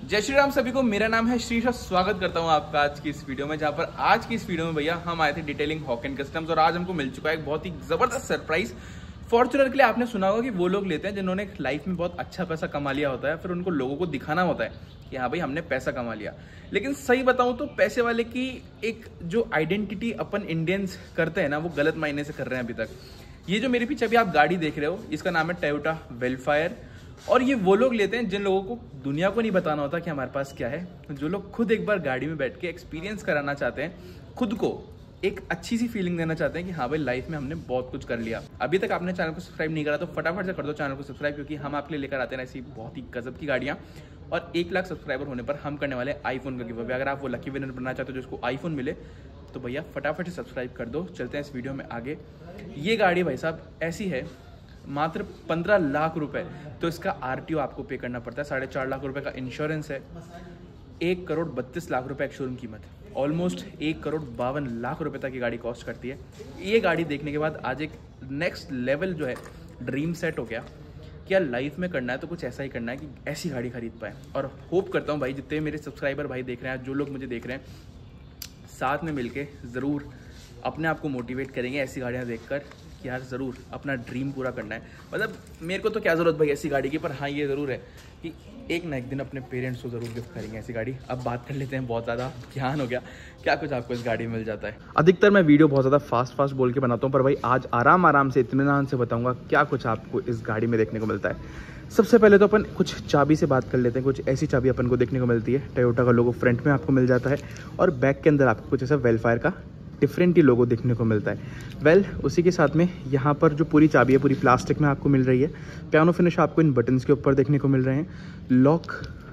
जय श्री राम सभी को। मेरा नाम है श्रीश और स्वागत करता हूं आपका आज की इस वीडियो में, जहां पर आज की इस वीडियो में भैया हम आए थे डिटेलिंग हॉक एंड कस्टम्स और आज हमको मिल चुका है एक बहुत ही जबरदस्त सरप्राइज। फॉर्च्यूनर के लिए आपने सुना होगा कि वो लोग लेते हैं जिन्होंने लाइफ में बहुत अच्छा पैसा कमा लिया होता है, फिर उनको लोगों को दिखाना होता है कि हाँ भाई हमने पैसा कमा लिया। लेकिन सही बताऊं तो पैसे वाले की एक जो आइडेंटिटी अपन इंडियंस करते हैं ना, वो गलत मायने से कर रहे हैं अभी तक। ये जो मेरे पीछे अभी आप गाड़ी देख रहे हो, इसका नाम है टोयोटा वेलफायर और ये वो लोग लेते हैं जिन लोगों को दुनिया को नहीं बताना होता कि हमारे पास क्या है, जो लोग खुद एक बार गाड़ी में बैठ के एक्सपीरियंस कराना चाहते हैं, खुद को एक अच्छी सी फीलिंग देना चाहते हैं कि हाँ भाई लाइफ में हमने बहुत कुछ कर लिया। अभी तक आपने चैनल को सब्सक्राइब नहीं करा तो फटाफट से कर दो चैनल को सब्सक्राइब, क्योंकि हम आपके लिए लेकर आते हैं ऐसी बहुत ही गजब की गाड़ियाँ। और 1 लाख सब्सक्राइबर होने पर हम करने वाले आईफोन का गिव अवे। अगर आप वो लकी विनर बनना चाहते हो जिसको आईफोन मिले तो भैया फटाफट से सब्सक्राइब कर दो। चलते हैं इस वीडियो में आगे। ये गाड़ी भाई साहब ऐसी है, मात्र 15 लाख रुपए तो इसका आरटीओ आपको पे करना पड़ता है, 4.5 लाख रुपए का इंश्योरेंस है, 1 करोड़ 32 लाख रुपए एक शोरूम कीमत, ऑलमोस्ट 1 करोड़ 52 लाख रुपए तक ये गाड़ी कॉस्ट करती है। ये गाड़ी देखने के बाद आज एक नेक्स्ट लेवल जो है ड्रीम सेट हो गया कि यार लाइफ में करना है तो कुछ ऐसा ही करना है कि ऐसी गाड़ी खरीद पाए। और होप करता हूँ भाई जितने मेरे सब्सक्राइबर भाई देख रहे हैं, जो लोग मुझे देख रहे हैं, साथ में मिलके ज़रूर अपने आप को मोटिवेट करेंगे ऐसी गाड़ियाँ देखकर कि यार ज़रूर अपना ड्रीम पूरा करना है। मतलब मेरे को तो क्या ज़रूरत भाई ऐसी गाड़ी की, पर हाँ ये ज़रूर है कि एक ना एक दिन अपने पेरेंट्स को ज़रूर गिफ्ट करेंगे ऐसी गाड़ी। अब बात कर लेते हैं, बहुत ज़्यादा ज्ञान हो गया, क्या कुछ आपको इस गाड़ी में मिल जाता है। अधिकतर मैं वीडियो बहुत ज़्यादा फास्ट बोल के बनाता हूँ, पर भाई आज आराम से इत्मीनान से बताऊँगा क्या कुछ आपको इस गाड़ी में देखने को मिलता है। सबसे पहले तो अपन कुछ चाबी से बात कर लेते हैं। कुछ ऐसी चाबी अपन को देखने को मिलती है, टोयोटा का लोगो फ्रंट में आपको मिल जाता है और बैक के अंदर आपको कुछ ऐसा वेलफायर का डिफरेंट ही लोगो देखने को मिलता है। उसी के साथ में यहाँ पर जो पूरी चाबी है पूरी प्लास्टिक में आपको मिल रही है। पियानो फिनिश आपको इन बटन्स के ऊपर देखने को मिल रहे हैं। लॉक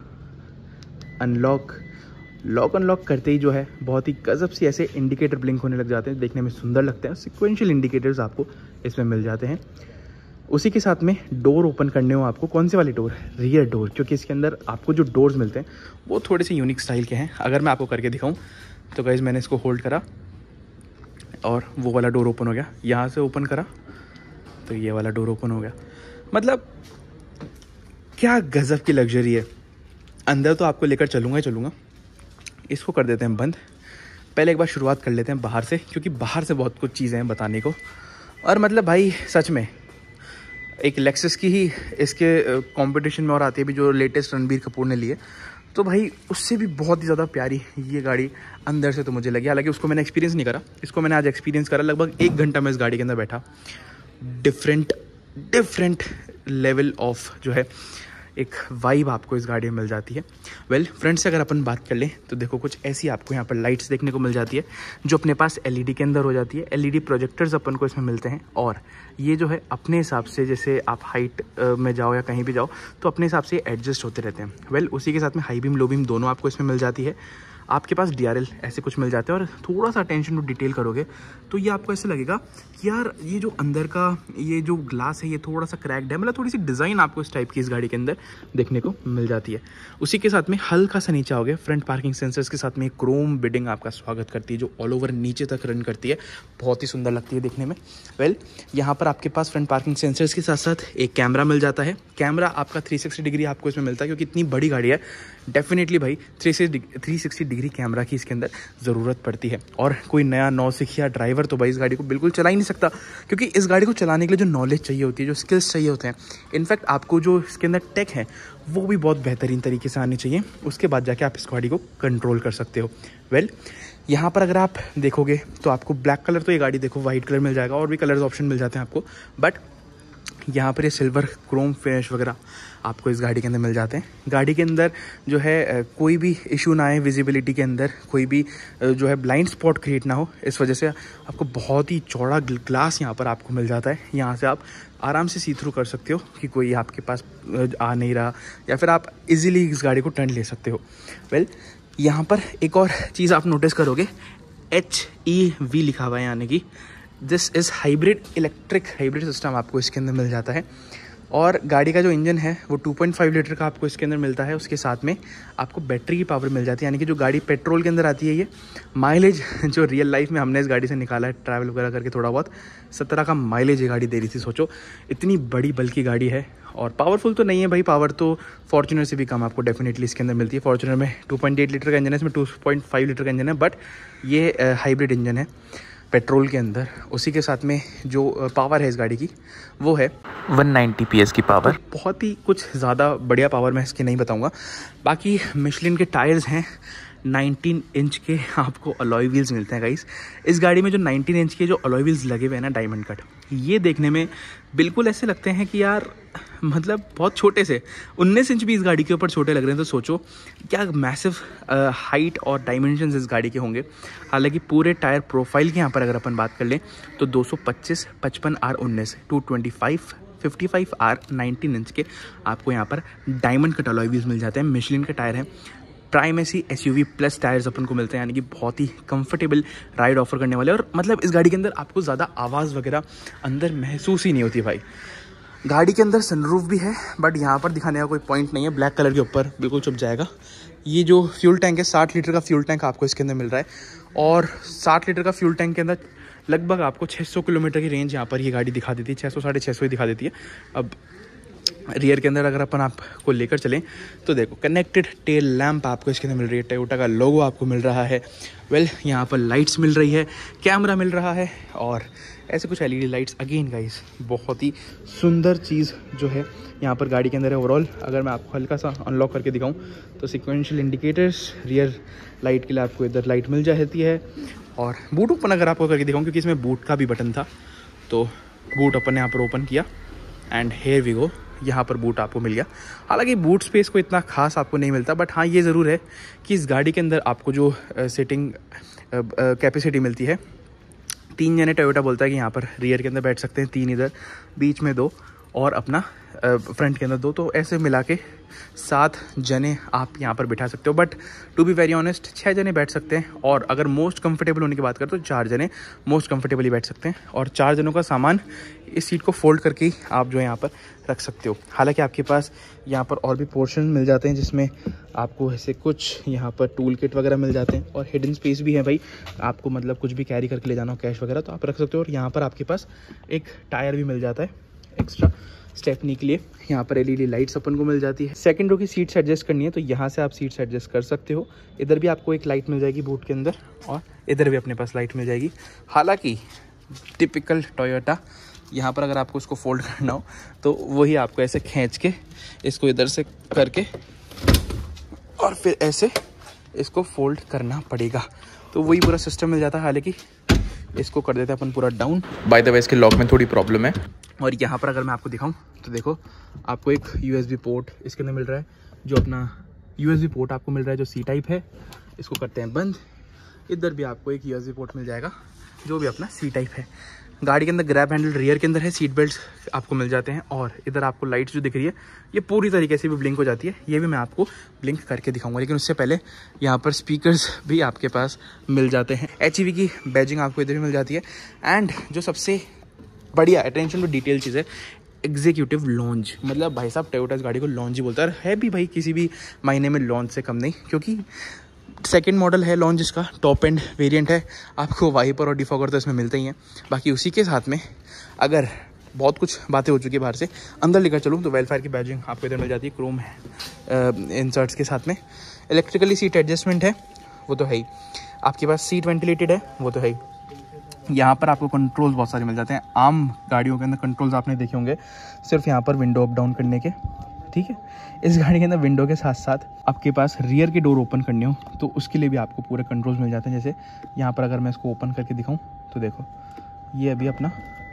अनलॉक करते ही जो है बहुत ही गजब सी ऐसे इंडिकेटर ब्लिंक होने लग जाते हैं, देखने में सुंदर लगते हैं। सिक्वेंशियल इंडिकेटर्स आपको इसमें मिल जाते हैं। उसी के साथ में डोर ओपन करने हो आपको, कौन से वाले डोर, रियर डोर, क्योंकि इसके अंदर आपको जो डोर्स मिलते हैं वो थोड़े से यूनिक स्टाइल के हैं। अगर मैं आपको करके दिखाऊं तो गाइस मैंने इसको होल्ड करा और वो वाला डोर ओपन हो गया, यहाँ से ओपन करा तो ये वाला डोर ओपन हो गया। मतलब क्या गजब की लग्जरी है। अंदर तो आपको लेकर चलूँगा, इसको कर देते हैं बंद। पहले एक बार शुरुआत कर लेते हैं बाहर से, क्योंकि बाहर से बहुत कुछ चीज़ें हैं बताने को। और मतलब भाई सच में एक लेक्सस की ही इसके कंपटीशन में और आती है भी, जो लेटेस्ट रणबीर कपूर ने लिए, तो भाई उससे भी बहुत ही ज़्यादा प्यारी ये गाड़ी अंदर से तो मुझे लगी। हालांकि उसको मैंने एक्सपीरियंस नहीं करा, इसको मैंने आज एक्सपीरियंस करा। लगभग 1 घंटा मैं इस गाड़ी के अंदर बैठा। डिफरेंट लेवल ऑफ जो है एक वाइब आपको इस गाड़ी में मिल जाती है। फ्रंट से अगर अपन बात कर लें तो देखो कुछ ऐसी आपको यहाँ पर लाइट्स देखने को मिल जाती है, जो अपने पास एलईडी के अंदर हो जाती है। एलईडी प्रोजेक्टर्स अपन को इसमें मिलते हैं और ये जो है अपने हिसाब से, जैसे आप हाइट में जाओ या कहीं भी जाओ तो अपने हिसाब से एडजस्ट होते रहते हैं। उसी के साथ में हाई बीम लो बीम दोनों आपको इसमें मिल जाती है। आपके पास DRL ऐसे कुछ मिल जाते हैं। और थोड़ा सा अटेंशन टू डिटेल करोगे तो ये आपको ऐसे लगेगा कि यार ये जो अंदर का ये जो ग्लास है ये थोड़ा सा क्रैक्ड है, मतलब थोड़ी सी डिज़ाइन आपको इस टाइप की इस गाड़ी के अंदर देखने को मिल जाती है। उसी के साथ में हल्का सा नीचे आओगे, फ्रंट पार्किंग सेंसर्स के साथ में क्रोम बिडिंग आपका स्वागत करती है, जो ऑल ओवर नीचे तक रन करती है, बहुत ही सुंदर लगती है देखने में। यहाँ पर आपके पास फ्रंट पार्किंग सेंसर्स के साथ साथ एक कैमरा मिल जाता है। कैमरा आपका 360 डिग्री आपको इसमें मिलता है, क्योंकि इतनी बड़ी गाड़ी है, डेफिनेटली भाई 360 डिग्री कैमरा की इसके अंदर ज़रूरत पड़ती है। और कोई नया नौसिखिया ड्राइवर तो भाई इस गाड़ी को बिल्कुल चला ही नहीं सकता, क्योंकि इस गाड़ी को चलाने के लिए जो नॉलेज चाहिए होती है, जो स्किल्स चाहिए होते हैं, इनफैक्ट आपको जो इसके अंदर टेक है वो भी बहुत बेहतरीन तरीके से आनी चाहिए। उसके बाद जाके आप इस गाड़ी को कंट्रोल कर सकते हो। यहाँ पर अगर आप देखोगे तो आपको ब्लैक कलर, तो ये गाड़ी देखो वाइट कलर मिल जाएगा, और भी कलर्स ऑप्शन मिल जाते हैं आपको, बट यहाँ पर ये सिल्वर क्रोम फिनिश वगैरह आपको इस गाड़ी के अंदर मिल जाते हैं। गाड़ी के अंदर जो है कोई भी इशू ना आए, विजिबिलिटी के अंदर कोई भी जो है ब्लाइंड स्पॉट क्रिएट ना हो, इस वजह से आपको बहुत ही चौड़ा ग्लास यहाँ पर आपको मिल जाता है। यहाँ से आप आराम से सी थ्रू कर सकते हो कि कोई आपके पास आ नहीं रहा, या फिर आप इजीली इस गाड़ी को टर्न ले सकते हो। यहाँ पर एक और चीज़ आप नोटिस करोगे, HEV लिखा हुआ है, यानी कि दिस इज़ हाइब्रिड सिस्टम आपको इसके अंदर मिल जाता है। और गाड़ी का जो इंजन है वो 2.5 लीटर का आपको इसके अंदर मिलता है। उसके साथ में आपको बैटरी की पावर मिल जाती है, यानी कि जो गाड़ी पेट्रोल के अंदर आती है, ये माइलेज जो रियल लाइफ में हमने इस गाड़ी से निकाला है ट्रैवल वगैरह करके थोड़ा बहुत, 17 का माइलेज ये गाड़ी दे रही थी। सोचो इतनी बड़ी बल्कि गाड़ी है, और पावरफुल तो नहीं है भाई, पावर तो फॉर्च्यूनर से भी कम आपको डेफिनेटली इसके अंदर मिलती है। फॉर्च्यूनर में 2.8 लीटर का इंजन है, इसमें 2.5 लीटर का इंजन है, बट ये हाइब्रिड इंजन है पेट्रोल के अंदर। उसी के साथ में जो पावर है इस गाड़ी की वो है 190 PS की पावर। बहुत ही कुछ ज़्यादा बढ़िया पावर मैं इसकी नहीं बताऊंगा। बाकी मिशलिन के टायर्स हैं, 19 इंच के आपको अलॉय व्हील्स मिलते हैं गाइस। इस गाड़ी में जो 19 इंच के जो अलॉय व्हील्स लगे हुए हैं ना डायमंड कट, ये देखने में बिल्कुल ऐसे लगते हैं कि यार मतलब बहुत छोटे से, 19 इंच भी इस गाड़ी के ऊपर छोटे लग रहे हैं, तो सोचो क्या मैसिव हाइट और डायमेंशंस इस गाड़ी के होंगे। हालांकि पूरे टायर प्रोफाइल की यहाँ पर अगर अपन बात कर लें तो 225, 55 R 19, 225, 55 R 19 इंच के आपको यहाँ पर डायमंड कट अलॉय व्हील्स मिल जाते हैं। मिशलिन के टायर हैं, प्राइमेसी SUV प्लस टायर्स अपन को मिलते हैं, यानी कि बहुत ही कंफर्टेबल राइड ऑफर करने वाले। और मतलब इस गाड़ी के अंदर आपको ज़्यादा आवाज़ वगैरह अंदर महसूस ही नहीं होती भाई। गाड़ी के अंदर सनरूफ भी है, बट यहाँ पर दिखाने का कोई पॉइंट नहीं है, ब्लैक कलर के ऊपर बिल्कुल छुप जाएगा। ये जो फ्यूल टैंक है, 60 लीटर का फ्यूल टैंक आपको इसके अंदर मिल रहा है, और 60 लीटर का फ्यूल टैंक के अंदर लगभग आपको 600 किलोमीटर की रेंज यहाँ पर ये गाड़ी दिखा देती है, 600 साढ़े 600 ही दिखा देती है। अब रियर के अंदर अगर अपन आपको लेकर चलें तो देखो कनेक्टेड टेल लैंप आपको इसके अंदर मिल रही है, टोयोटा का लोगो आपको मिल रहा है। यहाँ पर लाइट्स मिल रही है, कैमरा मिल रहा है, और ऐसे कुछ LED लाइट्स। अगेन गाइस बहुत ही सुंदर चीज़ जो है यहाँ पर गाड़ी के अंदर है ओवरऑल। अगर मैं आपको हल्का सा अनलॉक करके दिखाऊं तो सिक्वेंशियल इंडिकेटर्स, रियर लाइट के लिए आपको इधर लाइट मिल जाती है, और बूट ओपन अगर आपको करके दिखाऊं, क्योंकि इसमें बूट का भी बटन था, तो बूट अपन ने यहाँ पर ओपन किया एंड हेयर वी गो, यहाँ पर बूट आपको मिल गया। हालांकि बूट स्पेस को इतना खास आपको नहीं मिलता, बट हाँ ये ज़रूर है कि इस गाड़ी के अंदर आपको जो सीटिंग कैपेसिटी मिलती है, 3 जने टोयोटा बोलता है कि यहाँ पर रियर के अंदर बैठ सकते हैं, 3 इधर, बीच में 2 और अपना फ्रंट के अंदर 2, तो ऐसे मिला के 7 जने आप यहाँ पर बिठा सकते हो। But to be very honest 6 जने बैठ सकते हैं, और अगर मोस्ट कंफर्टेबल होने की बात करें तो 4 जने मोस्ट कंफर्टेबली बैठ सकते हैं, और 4 जनों का सामान इस सीट को फोल्ड करके ही आप जो है यहाँ पर रख सकते हो। हालांकि आपके पास यहाँ पर और भी पोर्शन मिल जाते हैं, जिसमें आपको ऐसे कुछ यहाँ पर टूल किट वगैरह मिल जाते हैं, और हिडन स्पेस भी है भाई, आपको मतलब कुछ भी कैरी करके ले जाना हो कैश वगैरह तो आप रख सकते हो। और यहाँ पर आपके पास एक टायर भी मिल जाता है एक्स्ट्रा स्टेपनी के लिए। यहाँ पर LED लाइट्स अपन को मिल जाती है। सेकंड रो की सीट्स एडजस्ट करनी है तो यहाँ से आप सीट्स एडजस्ट कर सकते हो। इधर भी आपको एक लाइट मिल जाएगी बूट के अंदर, और इधर भी अपने पास लाइट मिल जाएगी। हालांकि टिपिकल टोयोटा, यहाँ पर अगर आपको उसको फोल्ड करना हो तो वही आपको ऐसे खींच के इसको इधर से करके और फिर ऐसे इसको फोल्ड करना पड़ेगा, तो वही पूरा सिस्टम मिल जाता है। हालांकि इसको कर देते हैं अपन पूरा डाउन। बाय द वे इसके लॉक में थोड़ी प्रॉब्लम है। और यहाँ पर अगर मैं आपको दिखाऊं तो देखो आपको एक USB पोर्ट इसके अंदर मिल रहा है, जो अपना USB पोर्ट आपको मिल रहा है जो C टाइप है, इसको करते हैं बंद। इधर भी आपको एक USB पोर्ट मिल जाएगा जो भी अपना C टाइप है। गाड़ी के अंदर ग्रैब हैंडल रियर के अंदर है, सीट बेल्ट आपको मिल जाते हैं, और इधर आपको लाइट्स जो दिख रही है ये पूरी तरीके से भी ब्लिंक हो जाती है, ये भी मैं आपको ब्लिंक करके दिखाऊंगा। लेकिन उससे पहले यहाँ पर स्पीकर्स भी आपके पास मिल जाते हैं, HEV की बैजिंग आपको इधर भी मिल जाती है। एंड जो सबसे बढ़िया अटेंशन टू डिटेल चीज़ है, एग्जीक्यूटिव लॉन्च। मतलब भाई साहब टोयोटा इस गाड़ी को लॉन्च ही बोलता है भी भाई किसी भी महीने में लॉन्च से कम नहीं, क्योंकि सेकंड मॉडल है लॉन्च, जिसका टॉप एंड वेरिएंट है। आपको वाइपर और डिफॉगर तो इसमें मिलते ही हैं। बाकी उसी के साथ में अगर बहुत कुछ बातें हो चुकी है बाहर से, अंदर लेकर चलूँ तो वेलफेयर की बैजिंग आपको इधर मिल जाती है, क्रोम है इंसर्ट्स के साथ में। इलेक्ट्रिकली सीट एडजस्टमेंट है वो तो है ही, आपके पास सीट वेंटिलेटेड है वो तो है ही। यहाँ पर आपको कंट्रोल्स बहुत सारे मिल जाते हैं। आम गाड़ियों के अंदर कंट्रोल्स आपने देखे होंगे सिर्फ यहाँ पर विंडो अप डाउन करने के, ठीक है। इस गाड़ी के अंदर विंडो के साथ साथ आपके पास रियर की डोर ओपन करनी हो तो उसके लिए भी आपको पूरे कंट्रोल्स मिल जाते हैं। जैसे यहाँ पर अगर मैं इसको ओपन करके दिखाऊं तो देखो ये अभी अपना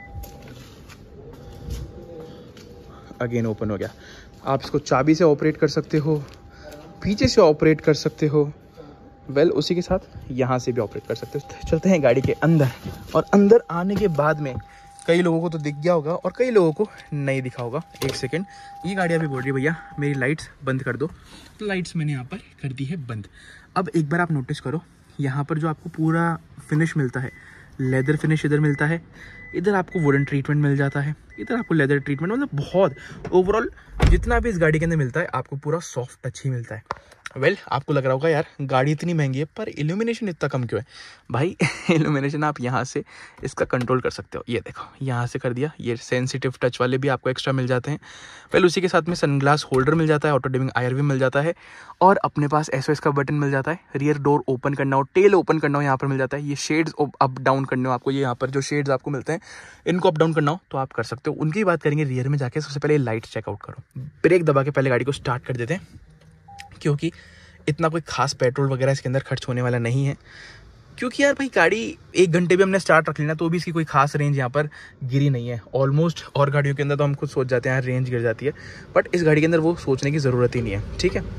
अगेन ओपन हो गया। आप इसको चाबी से ऑपरेट कर सकते हो, पीछे से ऑपरेट कर सकते हो, उसी के साथ यहाँ से भी ऑपरेट कर सकते हो। चलते हैं गाड़ी के अंदर, और अंदर आने के बाद में कई लोगों को तो दिख गया होगा और कई लोगों को नहीं दिखा होगा। एक सेकंड, ये गाड़ी अभी बोल रही है भैया मेरी लाइट्स बंद कर दो, तो लाइट्स मैंने यहाँ पर कर दी है बंद। अब एक बार आप नोटिस करो यहाँ पर जो आपको पूरा फिनिश मिलता है लेदर फिनिश इधर मिलता है, इधर आपको वुडन ट्रीटमेंट मिल जाता है, इधर आपको लेदर ट्रीटमेंट, मतलब बहुत ओवरऑल जितना भी इस गाड़ी के अंदर मिलता है आपको पूरा सॉफ्ट टच ही मिलता है। वेल आपको लग रहा होगा यार गाड़ी इतनी महंगी है पर इल्यूमिनेशन इतना कम क्यों है भाई। इल्यूमिनेशन आप यहाँ से इसका कंट्रोल कर सकते हो, ये देखो यहाँ से कर दिया, ये सेंसिटिव टच वाले भी आपको एक्स्ट्रा मिल जाते हैं। वेल उसी के साथ में सनग्लास होल्डर मिल जाता है, ऑटो डिमिंग आयर भी मिल जाता है, और अपने पास SOS का बटन मिल जाता है। रियर डोर ओपन करना हो, टेल ओपन करना हो यहाँ पर मिल जाता है। ये शेड्स अप डाउन करने हो आपको, ये यहाँ पर जो शेड्स आपको मिलते हैं इनको अप डाउन करना हो तो आप कर सकते हो। उनकी बात करेंगे रियर में जाके, सबसे पहले लाइट चेकआउट करो। ब्रेक दबा के पहले गाड़ी को स्टार्ट कर देते हैं क्योंकि इतना कोई खास पेट्रोल वगैरह इसके अंदर खर्च होने वाला नहीं है, क्योंकि यार भाई गाड़ी 1 घंटे भी हमने स्टार्ट रख लेना तो भी इसकी कोई खास रेंज यहाँ पर गिरी नहीं है ऑलमोस्ट। और गाड़ियों के अंदर तो हम खुद सोच जाते हैं यार रेंज गिर जाती है, बट इस गाड़ी के अंदर वो सोचने की ज़रूरत ही नहीं है। ठीक है,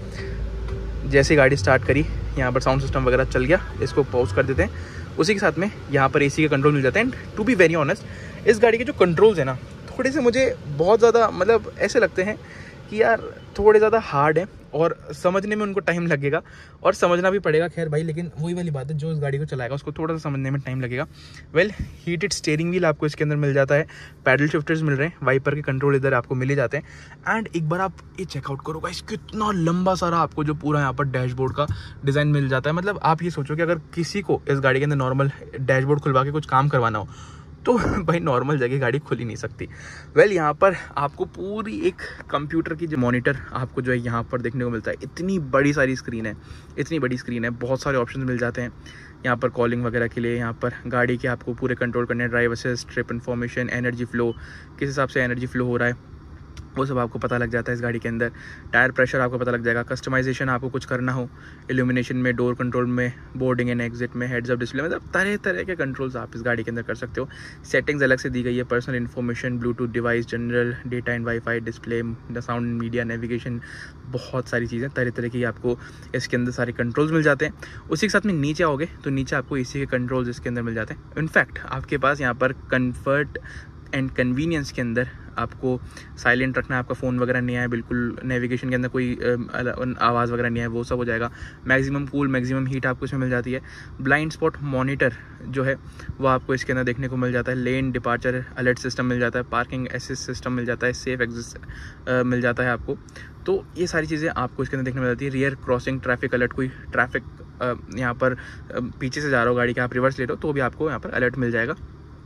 जैसे गाड़ी स्टार्ट करी यहाँ पर साउंड सिस्टम वगैरह चल गया, इसको पॉज कर देते हैं। उसी के साथ में यहाँ पर AC के कंट्रोल मिल जाते हैं। And to be very honest इस गाड़ी के जो कंट्रोल्स है ना थोड़े से मुझे बहुत ज़्यादा मतलब ऐसे लगते हैं कि यार थोड़े ज़्यादा हार्ड है और समझने में उनको टाइम लगेगा और समझना भी पड़ेगा। खैर भाई लेकिन वही वाली बात है, जो इस गाड़ी को चलाएगा उसको थोड़ा सा समझने में टाइम लगेगा। वेल हीटेड स्टीयरिंग व्हील आपको इसके अंदर मिल जाता है, पैडल शिफ्टर्स मिल रहे हैं, वाइपर के कंट्रोल इधर आपको मिल ही जाते हैं। एंड एक बार आप ये चेकआउट करो गाइस कितना लंबा सारा आपको जो पूरा यहाँ पर डैशबोर्ड का डिज़ाइन मिल जाता है। मतलब आप ये सोचो कि अगर किसी को इस गाड़ी के अंदर नॉर्मल डैशबोर्ड खुलवा के कुछ काम करवाना हो तो भाई नॉर्मल जगह गाड़ी खुल ही नहीं सकती। वेल यहाँ पर आपको पूरी एक कंप्यूटर की जो मॉनिटर आपको जो है यहाँ पर देखने को मिलता है। इतनी बड़ी सारी स्क्रीन है, इतनी बड़ी स्क्रीन है, बहुत सारे ऑप्शन मिल जाते हैं यहाँ पर कॉलिंग वगैरह के लिए। यहाँ पर गाड़ी के आपको पूरे कंट्रोल करने हैं, drive assist, trip information, energy flow, किस हिसाब से एनर्जी फ्लो हो रहा है वो सब आपको पता लग जाता है इस गाड़ी के अंदर। टायर प्रेशर आपको पता लग जाएगा। कस्टमाइजेशन आपको कुछ करना हो, इल्यूमिनेशन में, डोर कंट्रोल में, बोर्डिंग एंड एग्जिट में, हेड्स अप डिस्प्ले, मतलब तरह तरह के कंट्रोल्स आप इस गाड़ी के अंदर कर सकते हो। सेटिंग्स अलग से दी गई है, personal information, Bluetooth device, general, data and wifi, display, sound, media, navigation, बहुत सारी चीज़ें तरह तरह की आपको इसके अंदर सारे कंट्रोल्स मिल जाते हैं। उसी के साथ में नीचे आओगे तो नीचे आपको AC के कंट्रोल्स इसके अंदर मिल जाते हैं। इनफैक्ट आपके पास यहाँ पर कम्फर्ट एंड कन्वीनियंस के अंदर आपको साइलेंट रखना है, आपका फ़ोन वगैरह नहीं आए, बिल्कुल नेविगेशन के अंदर कोई आवाज़ वगैरह नहीं है, वो सब हो जाएगा। मैक्सिमम कूल, मैक्सिमम हीट आपको इसमें मिल जाती है। ब्लाइंड स्पॉट मॉनिटर जो है वो आपको इसके अंदर देखने को मिल जाता है। लेन डिपार्चर अलर्ट सिस्टम मिल जाता है, पार्किंग असिस्ट सिस्टम मिल जाता है, सेफ एग्जिट मिल जाता है आपको। तो ये सारी चीज़ें आपको इसके अंदर देखने को मिल जाती है। रियर क्रॉसिंग ट्रैफिक अलर्ट, कोई ट्रैफिक यहाँ पर पीछे से जा रहा हो गाड़ी के, आप रिवर्स ले लो तो भी आपको यहाँ पर अलर्ट मिल जाएगा।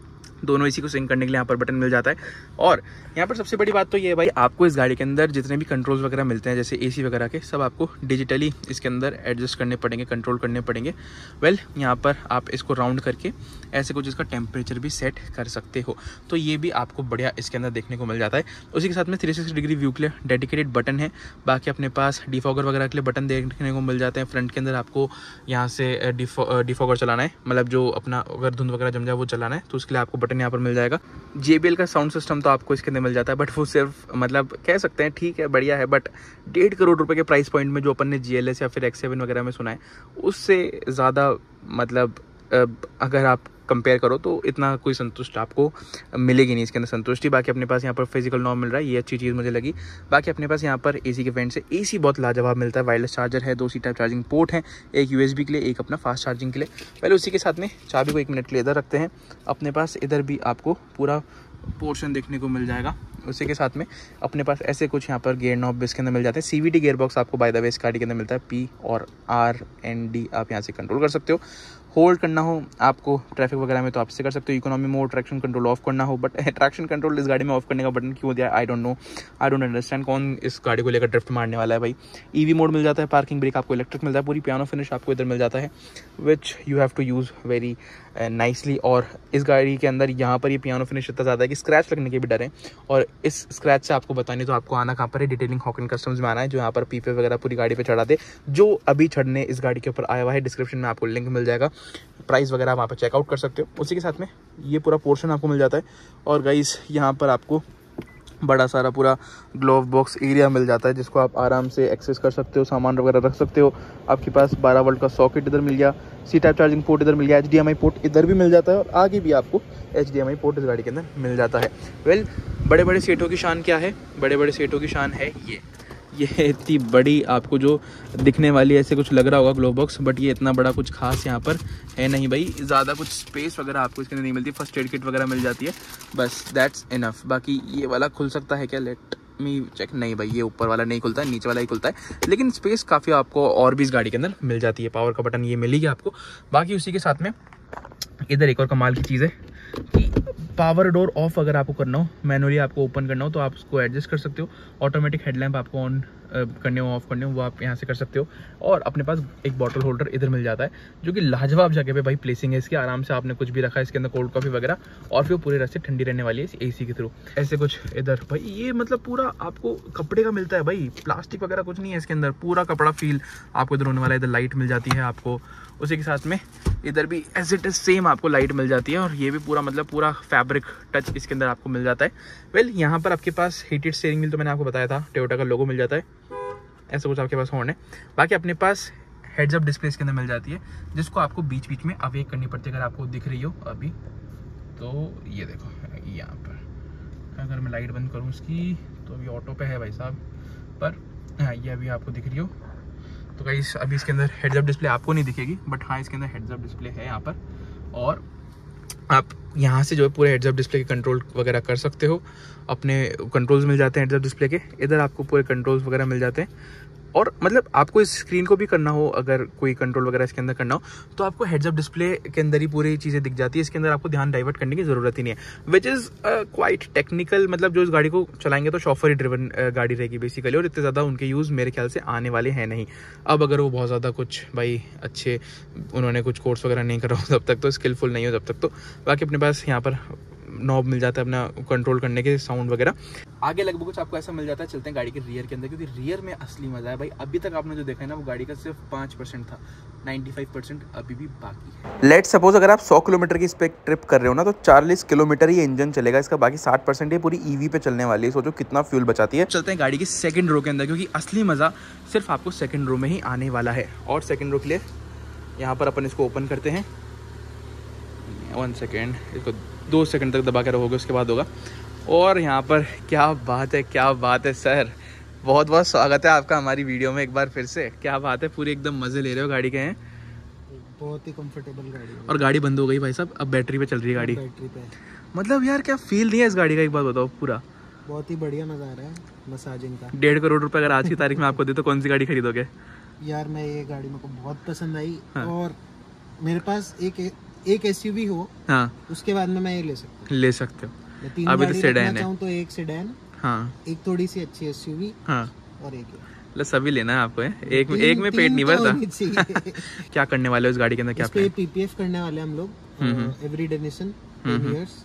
दोनों इसी को सिंक करने के लिए यहाँ पर बटन मिल जाता है। और यहाँ पर सबसे बड़ी बात तो ये है भाई, आपको इस गाड़ी के अंदर जितने भी कंट्रोल्स वगैरह मिलते हैं जैसे AC वगैरह के, सब आपको डिजिटली इसके अंदर एडजस्ट करने पड़ेंगे, कंट्रोल करने पड़ेंगे। वेल यहाँ पर आप इसको राउंड करके ऐसे कुछ इसका टेम्परेचर भी सेट कर सकते हो, तो ये भी आपको बढ़िया इसके अंदर देखने को मिल जाता है। उसी के साथ में 360 डिग्री व्यू के लिए डेडिकेटेड बटन है। बाकी अपने पास डिफॉगर वगैरह के लिए बटन देखने को मिल जाते हैं। फ्रंट के अंदर आपको यहाँ से डिफॉगर चलाना है, मतलब जो अपना अगर धुंध वगैरह जम जाए वो चलाना है तो उसके लिए आपको बटन यहाँ पर मिल जाएगा। JBL का साउंड सिस्टम तो आपको इसके अंदर मिल जाता है, बट वो सिर्फ मतलब कह सकते हैं ठीक है बढ़िया है, बट 1.5 करोड़ रुपए के प्राइस पॉइंट में जो अपन ने GLS या फिर X7 वगैरह में सुना है उससे ज़्यादा मतलब अगर आप कंपेयर करो तो इतना कोई संतुष्ट आपको मिलेगी नहीं इसके अंदर संतुष्टि। बाकी अपने पास यहाँ पर फिजिकल नॉब मिल रहा है, ये अच्छी चीज़ मुझे लगी। बाकी अपने पास यहाँ पर AC के वेंट से AC बहुत लाजवाब मिलता है। वायरलेस चार्जर है, 2 C-टाइप चार्जिंग पोर्ट हैं, एक USB के लिए, एक अपना फास्ट चार्जिंग के लिए। पहले उसी के साथ में चाबी को 1 मिनट के लिए इधर रखते हैं। अपने पास इधर भी आपको पूरा पोर्शन देखने को मिल जाएगा। उसी के साथ में अपने पास ऐसे कुछ यहाँ पर गियर नॉब इसके अंदर मिल जाते हैं। CVT गियर बॉक्स आपको बाय द वे इस गाड़ी के अंदर मिलता है। P और R and D आप यहाँ से कंट्रोल कर सकते हो। होल्ड करना हो आपको ट्रैफिक वगैरह में तो आप इससे कर सकते हो। Economy mode, traction control off करना हो, बट ट्रैक्शन कंट्रोल इस गाड़ी में ऑफ करने का बटन क्यों दिया I don't know, I don't understand. कौन इस गाड़ी को लेकर ड्रिफ्ट मारने वाला है भाई। EV मोड मिल जाता है, पार्किंग ब्रेक आपको इलेक्ट्रिक मिलता है, पूरी पियानो फिनिश आपको इधर मिल जाता है which you have to use very nicely. और इस गाड़ी के अंदर यहाँ पर ये पियानो फिनिश इतना ज़्यादा है कि स्क्रैच लगने के भी डर है। और इस स्क्रैच से आपको बताने तो आपको आना कहाँ पर है, डिटेलिंग हॉकन कस्टम्स में आना है, जो यहाँ पर पीपे वगैरह पूरी गाड़ी पे चढ़ा दे, जो अभी चढ़ने इस गाड़ी के ऊपर आया हुआ है। डिस्क्रिप्शन में आपको लिंक मिल जाएगा, प्राइस वगैरह आप वहाँ पर चेकआउट कर सकते हो। उसी के साथ में ये पूरा पोर्शन आपको मिल जाता है। और गाइस यहाँ पर आपको बड़ा सारा पूरा ग्लोव बॉक्स एरिया मिल जाता है जिसको आप आराम से एक्सेस कर सकते हो, सामान वगैरह रख सकते हो। आपके पास 12 वोल्ट का सॉकेट इधर मिल गया, C-टाइप चार्जिंग पोर्ट इधर मिल गया, HDMI पोर्ट इधर भी मिल जाता है और आगे भी आपको HDMI पोर्ट इस गाड़ी के अंदर मिल जाता है। वेल बड़े बड़े सीटों की शान क्या है, बड़े बड़े सीटों की शान है ये इतनी बड़ी आपको जो दिखने वाली ऐसे कुछ लग रहा होगा ग्लो बॉक्स, बट ये इतना बड़ा कुछ खास यहाँ पर है नहीं भाई। ज़्यादा कुछ स्पेस वगैरह आपको इसके अंदर नहीं मिलती। फर्स्ट एड किट वगैरह मिल जाती है, बस दैट्स इनफ। बाकी ये वाला खुल सकता है क्या, लेट मी चेक। नहीं भाई, ये ऊपर वाला नहीं खुलता है, नीचे वाला ही खुलता है, लेकिन स्पेस काफ़ी आपको और भी इस गाड़ी के अंदर मिल जाती है। पावर का बटन ये मिलेगी आपको। बाकी उसी के साथ में इधर एक और कमाल की चीज़ है कि पावर डोर ऑफ अगर आपको करना हो, मैनुअली आपको ओपन करना हो तो आप उसको एडजस्ट कर सकते हो। ऑटोमेटिक हेडलैम्प आपको ऑन करने हो, ऑफ करने हो, वो आप यहाँ से कर सकते हो। और अपने पास एक बॉटल होल्डर इधर मिल जाता है, जो कि लाजवाब जगह पे भाई प्लेसिंग है इसकी। आराम से आपने कुछ भी रखा है इसके अंदर, कोल्ड कॉफ़ी वगैरह, और फिर पूरे रास्ते ठंडी रहने वाली है एसी के थ्रू। ऐसे कुछ इधर भाई, ये मतलब पूरा आपको कपड़े का मिलता है भाई, प्लास्टिक वगैरह कुछ नहीं है इसके अंदर, पूरा कपड़ा फील आपको इधर होने वाला है। इधर लाइट मिल जाती है आपको, उसी के साथ में इधर भी एज इट इज सेम आपको लाइट मिल जाती है। और ये भी पूरा मतलब पूरा फैब्रिक टच इसके अंदर आपको मिल जाता है। वेल, यहाँ पर आपके पास हीटेड स्टीयरिंग व्हील तो मैंने आपको बताया था, टोयोटा का लोगो मिल जाता है, ऐसा कुछ आपके पास हॉर्न है। बाकी अपने पास हेड्स अप डिस्प्ले इसके अंदर मिल जाती है, जिसको आपको बीच बीच में अवेक करनी पड़ती है। अगर आपको दिख रही हो अभी तो ये देखो यहाँ पर, अगर मैं लाइट बंद करूँ इसकी तो अभी ऑटो पे है भाई साहब, पर हाँ ये अभी आपको दिख रही हो तो गाइस अभी इसके अंदर हेड्स अप डिस्प्ले आपको नहीं दिखेगी, बट हाँ इसके अंदर हेड्स अप डिस्प्ले है यहाँ पर। और आप यहाँ से जो है पूरे हेड्स अप डिस्प्ले के कंट्रोल वगैरह कर सकते हो। अपने कंट्रोल्स मिल जाते हैं हेड्स अप डिस्प्ले के, इधर आपको पूरे कंट्रोल्स वगैरह मिल जाते हैं। और मतलब आपको इस स्क्रीन को भी करना हो, अगर कोई कंट्रोल वगैरह इसके अंदर करना हो तो आपको हेड्स अप डिस्प्ले के अंदर ही पूरी चीज़ें दिख जाती है। इसके अंदर आपको ध्यान डाइवर्ट करने की ज़रूरत ही नहीं है, विच इज़ क्वाइट टेक्निकल। मतलब जो इस गाड़ी को चलाएंगे तो शॉफर ही ड्रिवन गाड़ी रहेगी बेसिकली, और इतने ज़्यादा उनके यूज़ मेरे ख्याल से आने वाले हैं नहीं। अब अगर वो बहुत ज़्यादा कुछ भाई अच्छे उन्होंने कुछ कोर्स वगैरह नहीं करा हो तब तक, तो स्किलफुल नहीं हो जब तक, तो बाकी अपने पास यहाँ पर नॉब मिल जाता है अपना कंट्रोल करने के, साउंड वगैरह। आगे लगभग कुछ आपको ऐसा मिल जाता है। चलते हैं गाड़ी के रियर के अंदर, क्योंकि रियर में असली मजा है भाई। अभी तक आपने जो देखा है ना, वो गाड़ी का सिर्फ 5% था, 95% अभी भी बाकी है। लेट्स सपोज अगर आप 100 किलोमीटर की इस पे ट्रिप कर रहे हो ना, तो 40 किलोमीटर ही इंजन चलेगा इसका, बाकी 60% ये पूरी ईवी पे चलने वाली है। सोचो कितना फ्यूल बचाती है। चलते हैं गाड़ी की सेकंड रो के अंदर, क्योंकि असली मजा सिर्फ आपको सेकंड रो में ही आने वाला है। और सेकंड रो के लिए यहाँ पर अपन इसको ओपन करते हैं। 1 सेकेंड, इसको 2 सेकंड तक दबा के रहोगे, उसके बाद होगा। और यहाँ पर क्या बात है, क्या बात है सर, बहुत बहुत स्वागत है आपका हमारी वीडियो में एक बार फिर से। क्या बात है, पूरे एकदम मजे ले रहे हो गाड़ी के हैं। बहुत ही कंफर्टेबल गाड़ी है। और गाड़ी बंद हो गई भाई साहब, अब बैटरी पे चल रही है गाड़ी। बैटरी पे मतलब यार क्या फील नहीं है इस गाड़ी का, एक बात बताओ। पूरा बहुत ही बढ़िया नज़ारा है मसाजिंग का। 1.5 करोड़ रुपए अगर आज की तारीख में आपको दे तो कौन सी गाड़ी खरीदोगे? यार मैं ये गाड़ी मेरे को बहुत पसंद आई। हाँ। और मेरे पास एक एसयूवी हो, हाँ, उसके बाद में मैं ये ले सकते हो। मैं 3 अभी गाड़ी तो सेडान रखना चाहूं तो एक सेडान, हाँ, एक थोड़ी सी अच्छी एसयूवी, हाँ, और एक सभी लेना है आपको है? एक में पेट नहीं भरता। क्या करने वाले हो इस गाड़ी के अंदर? क्या पीपीएफ करने वाले हम लोग, एवरी डेनिशन 10 इयर्स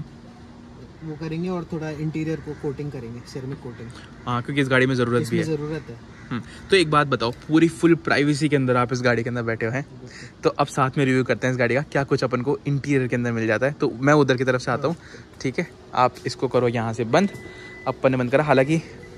वो करेंगे, और थोड़ा इंटीरियर को कोटिंग करेंगे, सेरेमिक कोटिंग। हाँ, क्योंकि इस गाड़ी में जरूरत भी है। जरूरत है। तो एक बात बताओ, पूरी फुल प्राइवेसी के अंदर आप इस गाड़ी के अंदर बैठे हुए हैं, तो अब साथ में रिव्यू करते हैं इस गाड़ी का, क्या कुछ अपन को इंटीरियर के अंदर मिल जाता है। तो मैं उधर की तरफ से आता हूँ, ठीक है? आप इसको करो यहाँ से बंद। अपन ने बंद करा, हालांकि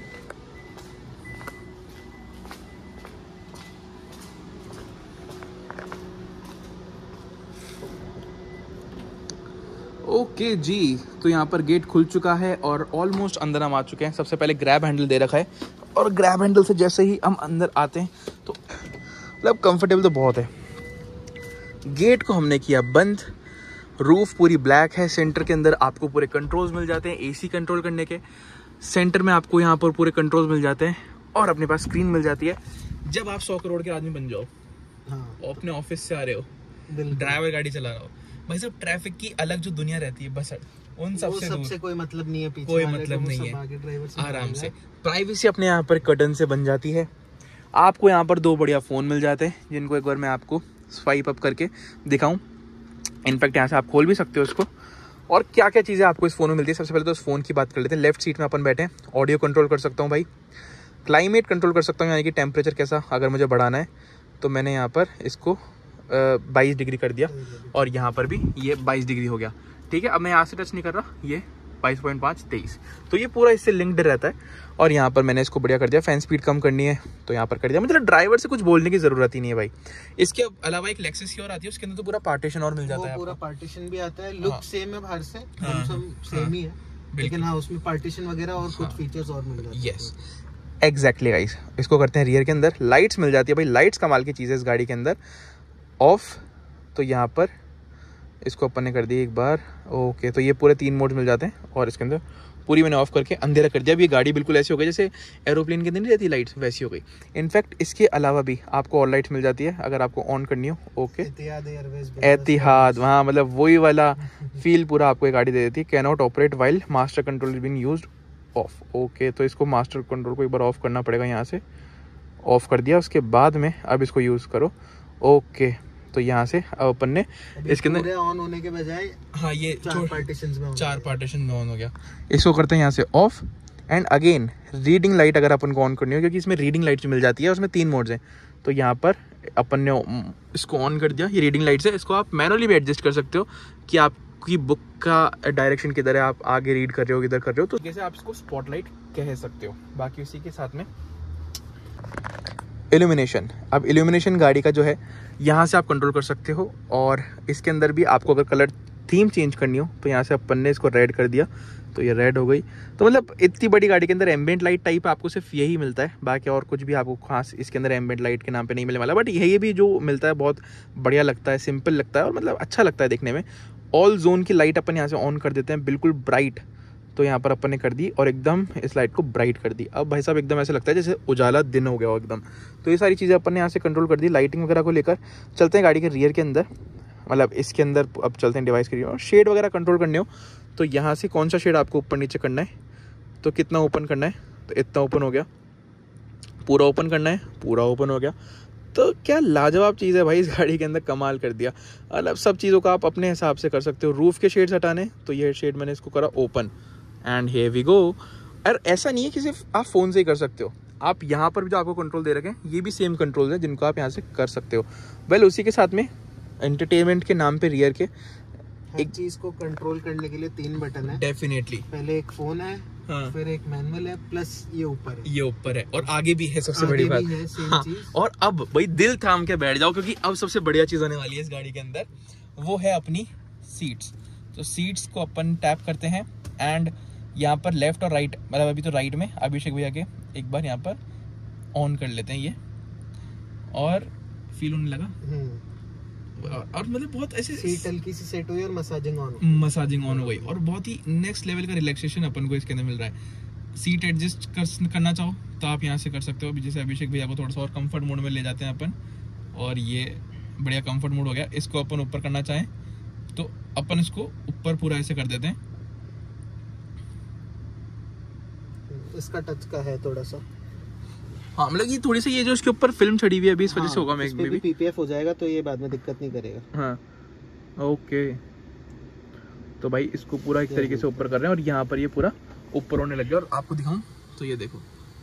ओके जी, तो यहाँ पर गेट खुल चुका है और ऑलमोस्ट अंदर हम आ चुके हैं। सबसे पहले ग्रैब हैंडल दे रखा है, और ग्रैब हैंडल से जैसे ही हम अंदर आते हैं तो मतलब कंफर्टेबल तो बहुत है। गेट को हमने किया बंद, रूफ पूरी ब्लैक है। सेंटर के अंदर आपको पूरे कंट्रोल्स मिल जाते हैं, एसी कंट्रोल करने के। सेंटर में आपको यहाँ पर पूरे कंट्रोल्स मिल जाते हैं, और अपने पास स्क्रीन मिल जाती है। जब आप 100 करोड़ के आदमी बन जाओ, हाँ, अपने ऑफिस से आ रहे हो, ड्राइवर गाड़ी चला रहा हो भाई साहब, ट्रैफिक की अलग जो दुनिया रहती है बस उन सबसे कोई मतलब नहीं है, पीछे कोई मतलब नहीं है। आराम से प्राइवेसी अपने यहाँ पर कर्टन से बन जाती है। आपको यहाँ पर 2 बढ़िया फ़ोन मिल जाते हैं, जिनको एक बार मैं आपको स्वाइप अप करके दिखाऊं। इनफैक्ट यहाँ से आप खोल भी सकते हो उसको। और क्या क्या चीज़ें आपको इस फ़ोन में मिलती है, सबसे पहले तो उस फ़ोन की बात कर लेते हैं। लेफ्ट सीट में अपन बैठे हैं, ऑडियो कंट्रोल कर सकता हूँ भाई, क्लाइमेट कंट्रोल कर सकता हूँ, यानी कि टेम्परेचर कैसा अगर मुझे बढ़ाना है तो मैंने यहाँ पर इसको 22 डिग्री कर दिया, और यहाँ पर भी ये 22 डिग्री हो गया। ठीक है, अब मैं यहाँ से टच नहीं कर रहा, ये 22.5 23, तो ये पूरा इससे लिंक्ड रहता है। और यहाँ पर मैंने इसको बढ़िया कर दिया। फैन स्पीड कम करनी है तो यहाँ पर कर दिया। मतलब ड्राइवर से कुछ बोलने की जरूरत ही नहीं है भाई। इसके अलावा एक लेक्सस की और आती है, उसके अंदर तो पूरा पार्टीशन और मिल जाता है, पूरा पार्टीशन भी आता है। लुक सेम है, बाहर से सेम ही है, लेकिन हाँ उसमें पार्टीशन वगैरह और कुछ फीचर्स और मिल जाते हैं। यस, एग्जैक्टली गाइस, इसको करते हैं रियर के अंदर। लाइट्स मिल जाती है भाई, लाइट्स कमाल की चीज़ है इस गाड़ी के अंदर। ऑफ, तो यहाँ पर इसको अपन ने कर दिया एक बार, ओके। तो ये पूरे 3 मोड्स मिल जाते हैं और इसके अंदर पूरी मैंने ऑफ करके अंधेरा कर दिया। अब ये गाड़ी बिल्कुल ऐसी हो गई जैसे एरोप्लेन के अंदर नहीं रहती लाइट्स, वैसी हो गई। इनफैक्ट इसके अलावा भी आपको और लाइट्स मिल जाती है अगर आपको ऑन करनी हो, ओके। एतिहाद, हाँ मतलब वही वाला फील पूरा आपको ये गाड़ी दे देती है। Can not operate while master control is being used, off, okay. तो इसको मास्टर कंट्रोल को एक बार ऑफ करना पड़ेगा, यहाँ से ऑफ कर दिया। उसके बाद में अब इसको यूज़ करो, ओके। तो यहाँ से अब अपन ने इसके अंदर ऑन होने के बजाय, हाँ, ये 4 पार्टीशन में ऑन हो गया। इसको करते हैं यहाँ से off. And again reading light अगर अपन को ऑन करनी हो, क्योंकि इसमें रीडिंग लाइट्स मिल जाती है, उसमें 3 मोड्स हैं। तो यहाँ पर अपन ने इसको ऑन कर दिया, ये रीडिंग लाइट्स है। इसको आप मैनुअली भी एडजस्ट कर सकते हो कि आपकी बुक का डायरेक्शन किधर है, आप आगे रीड कर रहे हो किधर कर रहे हो, तो जैसे आप इसको स्पॉटलाइट कह सकते हो। बाकी उसी के साथ में इल्यूमिनेशन, अब इल्यूमिनेशन गाड़ी का जो है यहाँ से आप कंट्रोल कर सकते हो। और इसके अंदर भी आपको अगर कलर थीम चेंज करनी हो तो यहाँ से अपन ने इसको रेड कर दिया, तो ये रेड हो गई। तो मतलब इतनी बड़ी गाड़ी के अंदर एम्बिएंट लाइट टाइप आपको सिर्फ यही मिलता है, बाकी और कुछ भी आपको खास इसके अंदर एम्बिएंट लाइट के नाम पे नहीं मिलने वाला। बट यही भी जो मिलता है बहुत बढ़िया लगता है, सिंपल लगता है और मतलब अच्छा लगता है देखने में। ऑल जोन की लाइट अपन यहाँ से ऑन कर देते हैं, बिल्कुल ब्राइट। तो यहाँ पर अपन ने कर दी और एकदम इस लाइट को ब्राइट कर दी। अब भाई साहब एकदम ऐसा लगता है जैसे उजाला दिन हो गया हो एकदम। तो ये सारी चीज़ें अपन ने यहाँ से कंट्रोल कर दी लाइटिंग वगैरह को लेकर। चलते हैं गाड़ी के रियर के अंदर, मतलब इसके अंदर अब चलते हैं डिवाइस के लिए। और शेड वगैरह कंट्रोल करने हो तो यहाँ से कौन सा शेड आपको ऊपर नीचे करना है, तो कितना ओपन करना है, तो इतना ओपन हो गया। पूरा ओपन करना है, पूरा ओपन हो गया। तो क्या लाजवाब चीज़ है भाई इस गाड़ी के अंदर, कमाल कर दिया। मतलब सब चीज़ों का आप अपने हिसाब से कर सकते हो। रूफ़ के शेड्स हटाने, तो ये शेड मैंने इसको करा open and here we go. और ऐसा नहीं है कि सिर्फ आप फ़ोन से ही कर सकते हो, आप यहाँ पर भी जो आपको कंट्रोल दे रखे हैं ये भी सेम कंट्रोल है जिनको आप यहाँ से कर सकते हो। वेल उसी के साथ में एंटरटेनमेंट के नाम पे रियर के एक चीज़ को कंट्रोल करने के लिए 3 बटन है। डेफिनेटली, पहले एक फ़ोन है, हाँ, फिर एक मैनुअल है, प्लस ये ऊपर है, और आगे भी है। सबसे बड़ी बात है, हाँ। और अब भाई दिल थाम के बैठ जाओ, क्योंकि अब सबसे बढ़िया चीज़ होने वाली है इस गाड़ी के अंदर, वो है अपनी सीट्स। तो सीट्स को अपन टैप करते हैं एंड यहाँ पर लेफ्ट और राइट, मतलब अभी तो राइट में अभिषेक भैया के एक बार यहाँ पर ऑन कर लेते हैं ये, और फील होने लगा। और मतलब बहुत ऐसे सीट हल्की सी सेट हुई और मसाजिंग ऑन हो गई। और बहुत ही नेक्स्ट लेवल का रिलैक्सेशन अपन को इसके अंदर मिल रहा है। सीट एडजस्ट करना चाहो तो आप यहाँ से कर सकते हो। अभी जैसे अभिषेक भैया को थोड़ा सा और कंफर्ट मोड में ले जाते हैं अपन, और ये बढ़िया कंफर्ट मोड हो गया। इसको अपन ऊपर करना चाहें तो अपन इसको ऊपर पूरा ऐसे कर देते हैं। इसका टच का है थोड़ा सा, हाँ, मतलब ये थोड़ी सी ये जो इसके ऊपर फिल्म चढ़ी हुई है अभी, इस वजह से होगा। मैं भी पीपीएफ हो जाएगा तो ये बाद में दिक्कत नहीं करेगा। हाँ ओके, तो भाई इसको पूरा एक तरीके से ऊपर कर रहे हैं और यहाँ पर ये पूरा ऊपर होने लग गया। और आपको दिखाऊं तो ये देखो,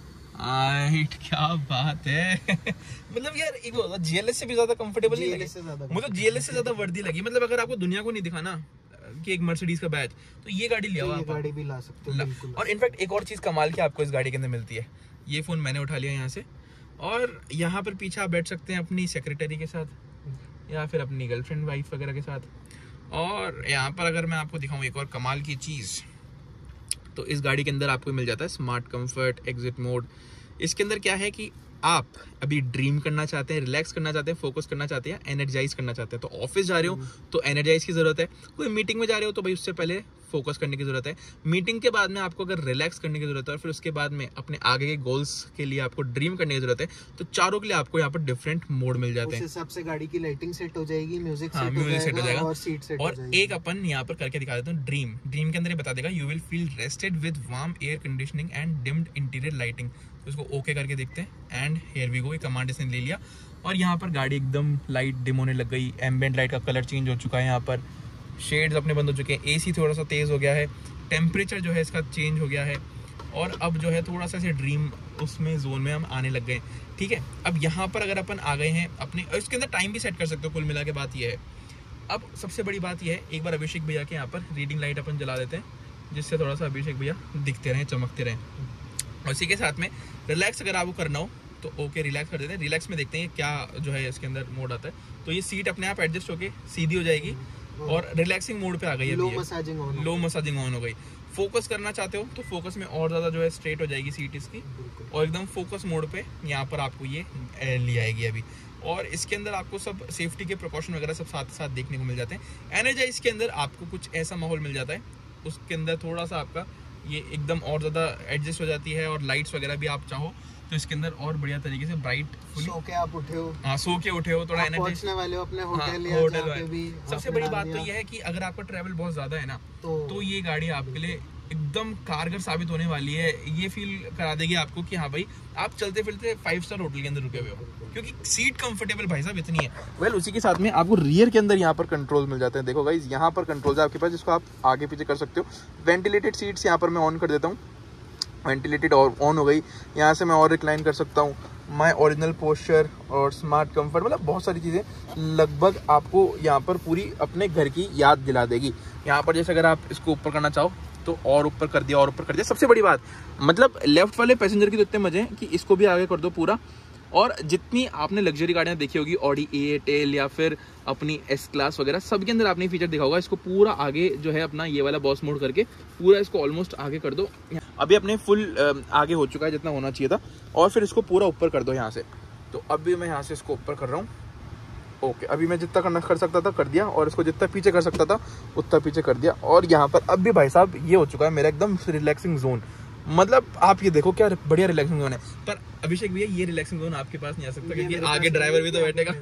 क्या बात है। मतलब यार एक जीएलएस से भी ज्यादा कंफर्टेबल नहीं लगी मुझे, जीएलएस से ज्यादा वर्दी लगी। मतलब अगर आपको दुनिया को नहीं दिखाना कि एक मर्सिडीज का बैच, तो ये गाड़ी लिया हुआ, गाड़ी भी ला सकते हो। और इनफैक्ट एक और चीज कमाल की आपको इस गाड़ी के अंदर मिलती है, ये फोन मैंने उठा लिया यहाँ से, और यहाँ पर पीछे आप बैठ सकते हैं अपनी सेक्रेटरी के साथ या फिर अपनी गर्लफ्रेंड वाइफ वगैरह के साथ। और यहाँ पर अगर मैं आपको दिखाऊं एक और कमाल की चीज़, तो इस गाड़ी के अंदर आपको मिल जाता है स्मार्ट कंफर्ट एग्जिट मोड। इसके अंदर क्या है कि आप अभी ड्रीम करना चाहते हैं, रिलैक्स करना चाहते हैं, फोकस करना चाहते हैं, एनर्जाइज करना चाहते हैं। तो ऑफिस जा रहे हो तो एनर्जाइज की जरूरत है, कोई मीटिंग में जा रहे हो तो भाई उससे पहले फोकस करने की जरूरत है, मीटिंग के बाद में आपको अगर रिलैक्स करने की जरूरत है, और फिर उसके बाद में अपने आगे के गोल्स के लिए आपको ड्रीम करने की जरूरत है, तो चारों के लिए आपको यहाँ पर डिफरेंट मोड मिल जाते हैं। उस हिसाब से गाड़ी की लाइटिंग सेट हो जाएगी, म्यूजिक सेट हो जाएगा और सीट सेट और एक अपन यहाँ पर करके दिखा देता हूँ ड्रीम। ड्रीम के अंदर ये बता देगा you will feel rested with warm air conditioning and dimmed interior lighting. तो इसको ओके करके देखते हैं एंड हियर वी गो, ये कमांड इसने ले लिया और यहाँ पर गाड़ी एकदम लाइट डिम होने लग गई, एम्बिएंट लाइट का कलर चेंज हो चुका है, यहाँ पर शेड्स अपने बंद हो चुके हैं, एसी थोड़ा सा तेज हो गया है, टेम्परेचर जो है इसका चेंज हो गया है, और अब जो है थोड़ा सा ऐसे ड्रीम उसमें जोन में हम आने लग गए। ठीक है, अब यहाँ पर अगर अपन आ गए हैं अपने, इसके अंदर टाइम भी सेट कर सकते हो। कुल मिला के बात ये है, अब सबसे बड़ी बात यह है, एक बार अभिषेक भैया के यहाँ पर रीडिंग लाइट अपन जला देते हैं, जिससे थोड़ा सा अभिषेक भैया दिखते रहें, चमकते रहें। और इसी के साथ में रिलैक्स अगर आपको करना हो तो ओके रिलैक्स कर देते हैं। रिलैक्स में देखते हैं क्या जो है इसके अंदर मोड आता है, तो ये सीट अपने आप एडजस्ट होके सीधी हो जाएगी और रिलैक्सिंग मोड पे आ गई है। लो मसाजिंग ऑन हो गई। फोकस करना चाहते हो तो फोकस में और ज़्यादा जो है स्ट्रेट हो जाएगी सीट इसकी, और एकदम फोकस मोड पे यहाँ पर आपको ये ले आएगी अभी। और इसके अंदर आपको सब सेफ्टी के प्रिकॉशन वगैरह सब साथ साथ देखने को मिल जाते हैं। एनर्जाइज के अंदर आपको कुछ ऐसा माहौल मिल जाता है, उसके अंदर थोड़ा सा आपका ये एकदम और ज़्यादा एडजस्ट हो जाती है, और लाइट्स वगैरह भी आप चाहो तो इसके अंदर और बढ़िया तरीके से ब्राइट सो के आप उठे हो, हाँ सो के उठे हो, थोड़ा एनर्जी पहुंचने वाले हो अपने होटल, हाँ, होटल पे भी। सबसे बड़ी बात तो ये है कि अगर आपका ट्रैवल बहुत ज़्यादा है ना तो ये गाड़ी आपके लिए एकदम कारगर साबित होने वाली है। ये फील करा देगी आपको कि हाँ भाई आप चलते फिरते 5 स्टार होटल के अंदर रुके हुए हो, क्योंकि सीट कंफर्टेबल भाई साहब इतनी है। उसी के साथ में आपको रियर के अंदर यहाँ पर कंट्रोल मिल जाते हैं। देखो गाइस, यहाँ पर कंट्रोल है आपके पास, जिसको आप आगे पीछे कर सकते हो। वेंटिलेटेड सीट्स यहाँ पर मैं ऑन कर देता हूँ, वेंटिलेटेड और ऑन हो गई। यहाँ से मैं और रिक्लाइन कर सकता हूँ, माय ओरिजिनल पोस्चर और स्मार्ट कंफर्ट, मतलब बहुत सारी चीज़ें लगभग आपको यहाँ पर पूरी अपने घर की याद दिला देगी। यहाँ पर जैसे अगर आप इसको ऊपर करना चाहो तो और ऊपर कर दिया, और ऊपर कर दिया। सबसे बड़ी बात मतलब लेफ्ट वाले पैसेंजर की तो इतने मजे हैं कि इसको भी आगे कर दो पूरा। और जितनी आपने लग्जरी गाड़ियाँ देखी होगी, ऑडी A8L या फिर अपनी S क्लास वगैरह, सब के अंदर आपने फीचर देखा होगा। इसको पूरा आगे जो है अपना ये वाला बॉस मोड करके पूरा इसको ऑलमोस्ट आगे कर दो। अभी अपने फुल आगे हो चुका है जितना होना चाहिए था, और फिर इसको पूरा ऊपर कर दो यहाँ से। तो अभी मैं यहाँ से इसको ऊपर कर रहा हूँ। ओके, अभी मैं जितना करना कर सकता था कर दिया, और इसको जितना पीछे कर सकता था उतना पीछे कर दिया। और यहाँ पर अब भी भाई साहब ये हो चुका है मेरा एकदम रिलैक्सिंग जोन। मतलब आप ये देखो क्या बढ़िया रिलैक्सिंग जोन है। पर अभिषेक भैया ये रिलैक्सिंग जोन आपके पास नहीं आ सकता, क्योंकि आगे ड्राइवर भी तो बैठेगा।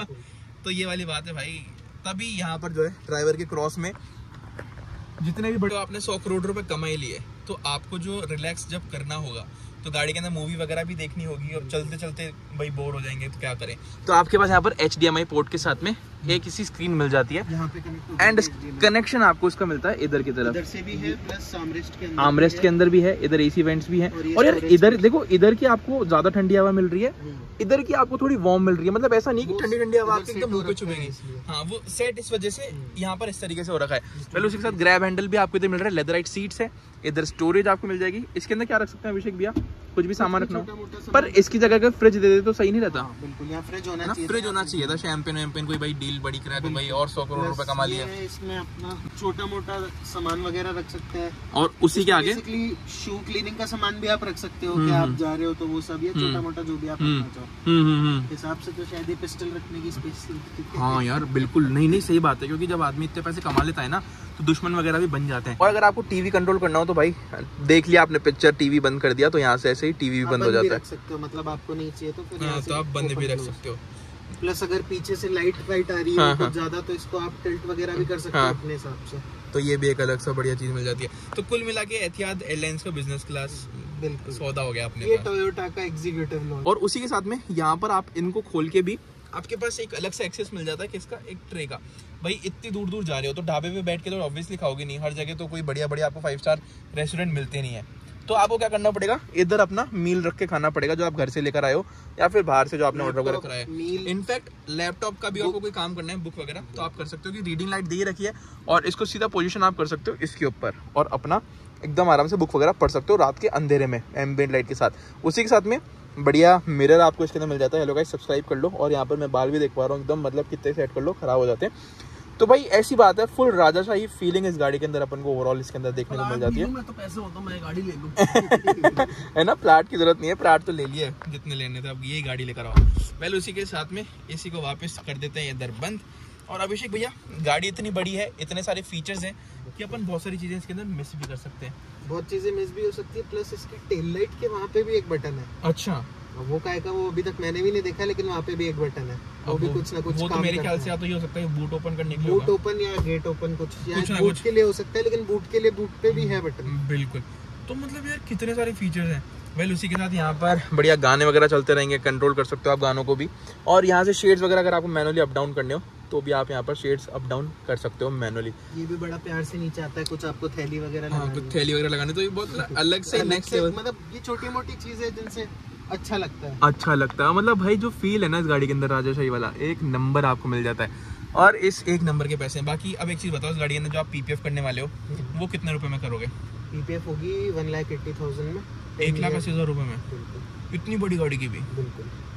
तो ये वाली बात है भाई। तभी यहाँ पर जो है ड्राइवर के क्रॉस में जितने भी बड़े आपने 100 करोड़ रुपए कमाई लिए, तो आपको जो रिलैक्स जब करना होगा तो गाड़ी के अंदर मूवी वगैरह भी देखनी होगी, और चलते चलते भाई बोर हो जाएंगे तो क्या करें। तो आपके पास यहाँ पर HDMI पोर्ट के साथ में एक इसी स्क्रीन मिल जाती है, यहाँ पे एंड कनेक्शन आपको इसका मिलता है इधर की तरफ, इधर से भी है, प्लस आर्मरेस्ट के अंदर भी है, इधर AC वेंट्स भी है। और यार इधर देखो, इधर की आपको ज्यादा ठंडी हवा मिल रही है, इधर की आपको थोड़ी वार्म मिल रही है। मतलब ऐसा नहीं कि ठंडी ठंडी हवा आपके एकदम मुंह पे चुभेगी। हाँ, वो सेट इस वजह से यहाँ पर इस तरीके से हो रखा है। पहले उसी के साथ ग्रैब हैंडल भी आपको इधर मिल रहा है, लेदराइट सीट्स है, इधर स्टोरेज आपको मिल जाएगी। इसके अंदर क्या रख सकते हैं अभिषेक भैया? कुछ भी सामान रखना हो, पर इसकी जगह अगर फ्रिज दे दे तो सही नहीं रहता। बिल्कुल, यहाँ फ्रिज होना चाहिए, फ्रिज होना चाहिए था। शैम्पेन वैम्पेन कोई भाई डील बड़ी करा तो भाई और 100 करोड़ रुपए कमा लिया। इसमें अपना छोटा मोटा सामान वगैरह रख सकते हैं, और उसी के आगे शू क्लीनिंग का सामान भी आप रख सकते हो कि आप जा रहे हो तो वो सब, ये छोटा मोटा जो भी आप रखना चाहो। हिसाब से तो शायद ये पिस्टल रखने की स्पेस। हाँ यार बिल्कुल, नहीं सही बात है, क्योंकि जब आदमी इतने पैसे कमा लेता है ना तो दुश्मन वगैरह भी बन जाते हैं। और अगर आपको टीवी कंट्रोल करना हो तो भाई देख लिया आपने पिक्चर, टीवी बंद कर दिया तो यहाँ से ऐसे ही टीवी भी बंद हो जाता है। मतलब आपको नहीं चाहिए तो फिर तो आप बंद भी रख सकते हो। प्लस अगर पीछे से लाइट आ रही है बहुत ज्यादा तो इसको आप टिल्ट वगैरह भी कर सकते हो अपने हिसाब से। तो ये भी एक अलग सा बढ़िया चीज मिल जाती है। तो कुल मिला के एतिहाद एयरलाइंस का बिजनेस क्लास बिल्कुल सौदा हो गया अपने ये टोयोटा का एग्जीक्यूटिव लॉन्च। और उसी के साथ में यहाँ पर आप इनको खोल के भी आपके पास एक अलग सा एक्सेस मिल जाता है, किसका? एक ट्रे का। भाई इतनी दूर दूर जा रहे हो तो ढाबे पे बैठ के तो ऑब्वियसली खाओगे नहीं, हर जगह तो कोई बढ़िया बढ़िया आपको 5 स्टार रेस्टोरेंट मिलते नहीं है। तो आपको क्या करना पड़ेगा, इधर अपना मील रख के खाना पड़ेगा जो आप घर से लेकर आए हो, या फिर बाहर से जो आपने ऑर्डर वगैरह कराया है। इनफैक्ट लैपटॉप का भी आपको कोई काम करना है, बुक वगैरह, तो आप कर सकते हो कि रीडिंग लाइट दी रखी है, और इसको सीधा पोजीशन आप कर सकते हो इसके ऊपर, और अपना एकदम आराम से बुक वगैरह पढ़ सकते हो रात के अंधेरे में एम्बिएंट लाइट के साथ। उसी के साथ में बढ़िया मिरर आपको इसके अंदर मिल जाता है। हेलो गाइस, सब्सक्राइब कर लो। और यहाँ पर मैं बाल भी देख पा रहा हूँ एकदम, मतलब कितने सेट कर लो खराब हो जाते हैं। तो भाई ऐसी बात है, फुल राजाशाही फीलिंग इस गाड़ी के अंदर अपन को ओवरऑल इसके अंदर देखने को मिल जाती है। मैं तो पैसे होता मैं गाड़ी ले लूं। है ना, प्लाट की जरूरत नहीं है, प्लाट तो ले लिए जितने लेने थे, अब यही गाड़ी लेकर आओ। पहले उसी के साथ में इसी को वापस कर देते हैं इधर बंद। और अभिषेक भैया गाड़ी इतनी बड़ी है, इतने सारे फीचर्स हैं कि अपन बहुत सारी चीजें इसके अंदर मिस भी कर सकते हैं। बहुत चीजें मिस भी हो सकती है, प्लस इसकी टेल लाइट के वहाँ पे भी एक बटन है। अच्छा, वो काय का वो अभी तक मैंने भी नहीं देखा, लेकिन वहाँ पे भी एक बटन है, वो भी कुछ ना कुछ वो तो मेरे ख्याल से या तो ये हो सकता है बूट ओपन करने के लिए, बूट ओपन या गेट ओपन कुछ बूट के लिए हो सकता है, लेकिन बूट के लिए बूट पे भी है बटन। बिल्कुल, तो मतलब यार कितने सारे फीचर्स हैं। वेल उसी के साथ यहाँ पर बढ़िया गाने वगैरह चलते रहेंगे, कंट्रोल कर सकते हो आप गानों को भी। और यहाँ से शेड्स वगैरह अगर आपको मैनुअली अप डाउन करने हो तो भी आप यहाँ पर शेड्स अप डाउन कर सकते हो मैनुअली। ये भी बड़ा प्यार से नीचे आता है, कुछ आपको थैली वगैरह कुछ थैली वगैरह लगाने, तो ये बहुत अलग से नेक्स्ट लेवल, मतलब ये छोटी मोटी चीज है जिनसे अच्छा लगता है। अच्छा लगता है, मतलब भाई जो फील है ना इस गाड़ी के अंदर राजाशाही वाला, एक नंबर आपको मिल जाता है। और इस एक नंबर के पैसे हैं। बाकी अब एक चीज बताओ, इस गाड़ी के अंदर जो आप PPF करने वाले हो वो कितने रुपए में करोगे? PPF होगी 1,80,000 में, 1,80,000 रुपए में, इतनी बड़ी गाड़ी की भी। बिल्कुल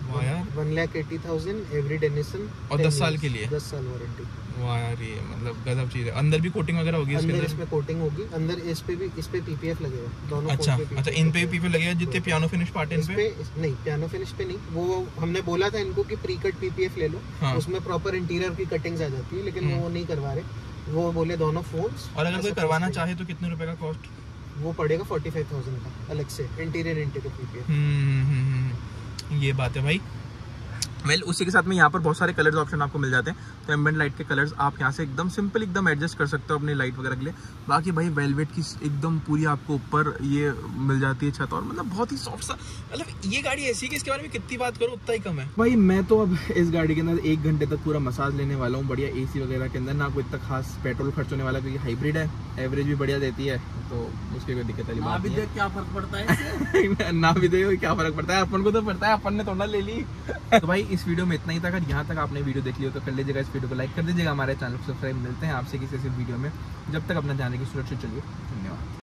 वाह यार 1,80,000 एवरी डेनिसन और 10 साल के लिए 10 साल वारंटी। वाह यार ये मतलब गजब चीज है। अंदर भी कोटिंग वगैरह होगी इसके अंदर? अंदर इसमें कोटिंग होगी अंदर, इस पे पीपीएफ लगेगा दोनों। अच्छा अच्छा, इन पे भी पीपीएफ लगेगा जितने पियानो फिनिश पार्ट है इन पे? नहीं पियानो फिनिश पे नहीं, वो हमने बोला था इनको कि प्री कट पीपीएफ ले लो। हाँ। उसमें प्रॉपर इंटीरियर की कटिंग्स आ जाती है, लेकिन वो नहीं करवा रहे। वो बोले दोनों फोन्स। और अगर कोई करवाना चाहे तो कितने रुपए का कॉस्ट? वो पड़ेगा 45,000 का अलग से इंटीरियर पीपीएफ। ये बात है भाई। वेल उसी के साथ में यहाँ पर बहुत सारे कलर्स ऑप्शन आपको मिल जाते हैं। तो एम्बिएंट लाइट के कलर्स आप यहाँ से एकदम सिंपल एकदम एडजस्ट कर सकते हो अपनी लाइट वगैरह के लिए। बाकी भाई वेलवेट की एकदम पूरी आपको ऊपर ये मिल जाती है छत, और मतलब बहुत ही सॉफ्ट सा, मतलब ये गाड़ी ऐसी है कि इसके बारे में कितनी बात करो उतना ही कम है। भाई मैं तो अब इस गाड़ी के अंदर 1 घंटे तक पूरा मसाज लेने वाला हूँ, बढ़िया AC वगैरह के अंदर, ना कोई इतना खास पेट्रोल खर्च होने वाला, क्योंकि हाइब्रिड है, एवरेज भी बढ़िया देती है, तो उसकी कोई दिक्कत वाली बात नहीं है। क्या फर्क पड़ता है ना भी देखो क्या फर्क पड़ता है, अपन को तो पड़ता है, अपन ने थोड़ा ले ली। तो भाई इस वीडियो में इतना ही था। अगर यहाँ तक आपने वीडियो देख ली हो तो कर लीजिएगा इस वीडियो को लाइक कर दीजिएगा, हमारे चैनल को सब्सक्राइब। मिलते हैं आपसे किसी विडियो में, जब तक अपना जाने की सुरक्षित चलिए। धन्यवाद।